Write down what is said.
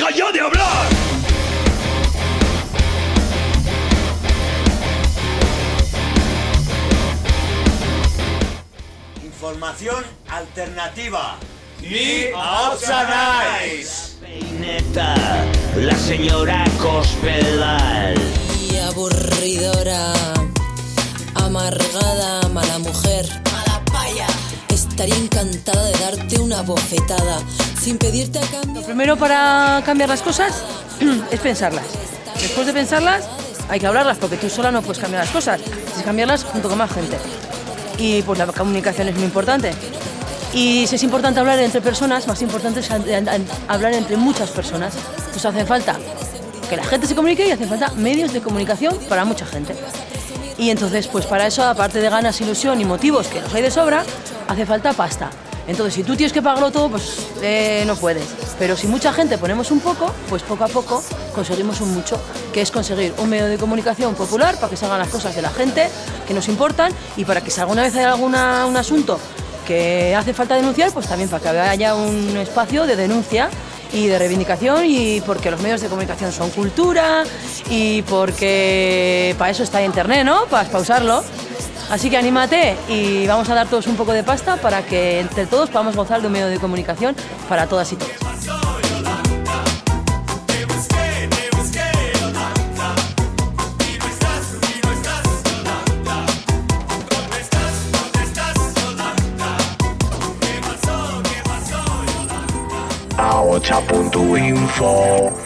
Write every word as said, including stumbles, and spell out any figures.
¡Deja ya de hablar! Información alternativa. Ni outside. Peineta, la señora Cospedal. Y aburridora, amargada, mala mujer, mala paya. Estaría encantada de darte una bofetada sin pedirte a cambio. Lo primero para cambiar las cosas es pensarlas. Después de pensarlas hay que hablarlas, porque tú sola no puedes cambiar las cosas. Tienes que cambiarlas junto con más gente. Y pues la comunicación es muy importante. Y si es importante hablar entre personas, más importante es hablar entre muchas personas. Pues hace falta que la gente se comunique y hace falta medios de comunicación para mucha gente. Y entonces, pues para eso, aparte de ganas, ilusión y motivos, que los hay de sobra, hace falta pasta. Entonces, si tú tienes que pagarlo todo, pues eh, no puedes. Pero si mucha gente ponemos un poco, pues poco a poco conseguimos un mucho, que es conseguir un medio de comunicación popular para que salgan las cosas de la gente que nos importan y para que si alguna vez hay alguna, un asunto que hace falta denunciar, pues también para que haya un espacio de denuncia y de reivindicación, y porque los medios de comunicación son cultura y porque para eso está Internet, ¿no? Para pausarlo. Así que anímate y vamos a dar todos un poco de pasta para que entre todos podamos gozar de un medio de comunicación para todas y todos. Ahotsa punto info